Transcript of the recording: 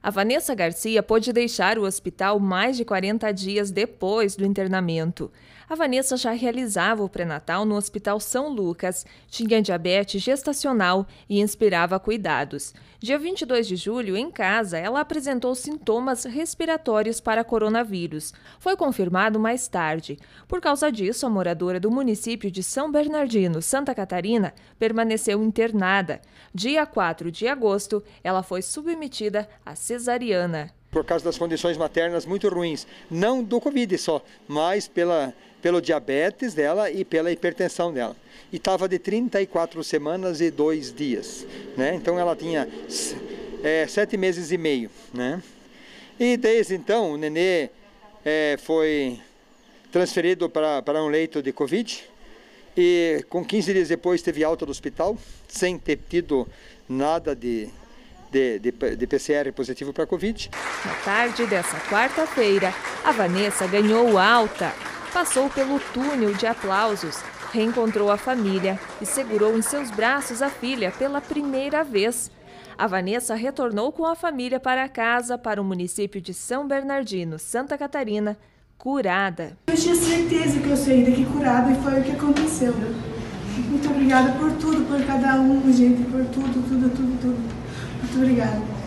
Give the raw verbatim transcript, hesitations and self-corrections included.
A Vanessa Garcia pôde deixar o hospital mais de quarenta dias depois do internamento. A Vanessa já realizava o pré-natal no Hospital São Lucas, tinha diabetes gestacional e inspirava cuidados. Dia vinte e dois de julho, em casa, ela apresentou sintomas respiratórios para coronavírus. Foi confirmado mais tarde. Por causa disso, a moradora do município de São Bernardino, Santa Catarina, permaneceu internada. Dia quatro de agosto, ela foi submetida a cesariana. Por causa das condições maternas muito ruins, não do Covid só, mas pela, pelo diabetes dela e pela hipertensão dela. E estava de trinta e quatro semanas e dois dias, né? Então ela tinha é, sete meses e meio, né? E desde então o nenê é, foi transferido para, para um leito de Covid e com quinze dias depois teve alta do hospital, sem ter tido nada de... De, de, de P C R positivo para Covid. Na tarde dessa quarta-feira, a Vanessa ganhou alta, passou pelo túnel de aplausos, reencontrou a família e segurou em seus braços a filha pela primeira vez. A Vanessa retornou com a família para casa, para o município de São Bernardino, Santa Catarina, curada. Eu tinha certeza que eu saí daqui curada e foi o que aconteceu. Muito obrigada por tudo, por cada um, gente, por tudo, tudo, tudo, tudo. Muito obrigada.